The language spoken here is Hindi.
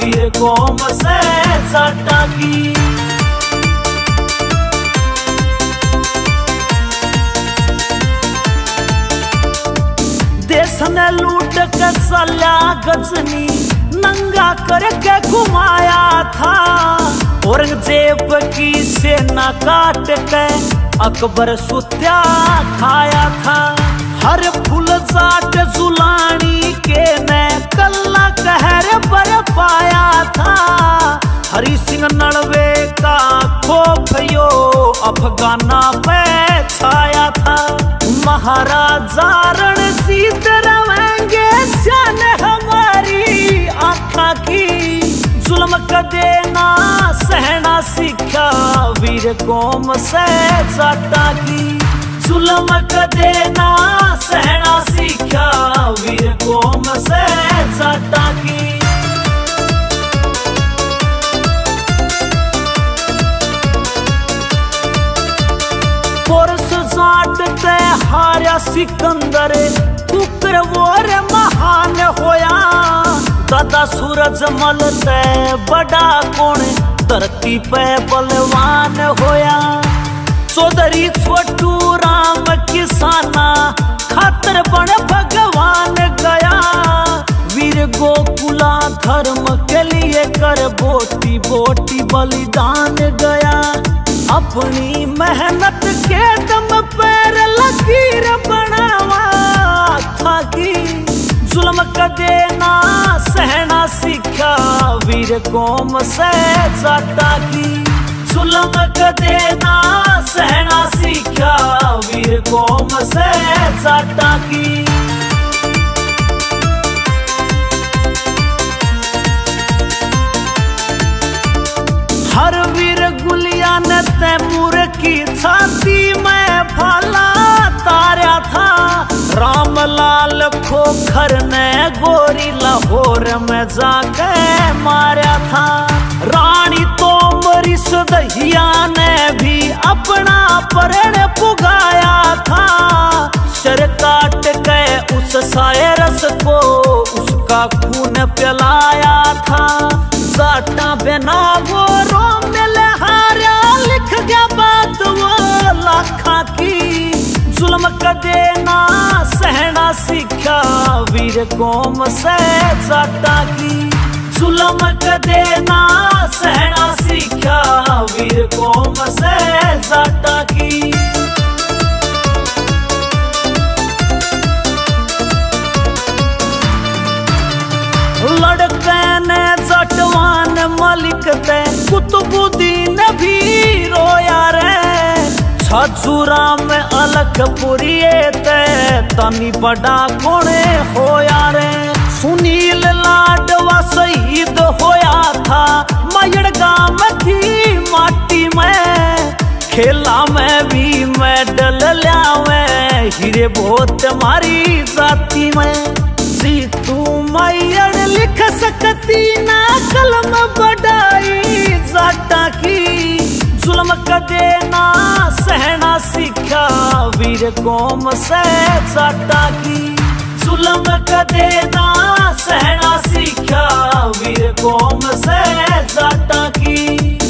वीर कौम से जाटा की। देश ने लूट के चला गजनी, नंगा करके घुमाया था। औरंगजेब की सेना काट के अकबर सुत्या खाया था। हर फूल जाट जुलानी के ने कल्ला कहर पर पाया था। हरि सिंह नलवे का खोफ यो अफगाना पे छाया था। महाराजा रणजीत रवेंगे शान हमारी आँखा की। जुल्म का देना सहना सीखा वीर कौम से जाटा की। जुल्म का देना सहना सीखा वीर कौम से जाटा की। पुरुष जाट ते हारा सिकंदर, कुकर वोर महान होया। दादा सूरजमल ते बड़ा कौन धरती पे बलवान होया। चौधरी छोटू राम किसाना खातर बन भगवान गया। वीर गोकुला धर्म के लिए कर बोटी बोटी बलिदान गया। अपनी मेहनत के दम पर लकीर बनावा था कि। जुल्म का देना सहना सीखा वीर कौम से जाटा की। जुल्म का देना सहना सीखा वीर कौम से जाटा की। हर वीर गुलिया ने तैमूर की छाती में भाला तारा था। रामलाल खोखर ने गोरी लाहौर में जाके मारा था। रानी तोमरी सदहिया ने भी अपना प्रण पुगाया था। सर काट के उस सायरस को उसका खून पिलाया था। जाटा बिना वो रोम लहारा लिख गया बात वो लाखा की। जुल्म का देना सहना सीखा वीर कौम से जाटा की। जुल्म का देना सहना सीखा वीर कौम से जाटा की। लड़के ने जटवान मलिक ते कुतुबुद्दीन भी रोया रे। छजूरा में अलखपुरी ते तनी बड़ा कोने होया रे। सुनील लाडवा शहीद होया था मयड़ गांव की माटी में। खेला में भी मेडल लियावे हीरे बहुत मारी जाती में। जीतू मयड़ लिख सकती ना कलम बढ़ाई जाटा की। जुल्म का देना सहना सीखा वीर कौम से जाटा की। जुल्म का देना सहना सीखा वीर कौम से जाटा की।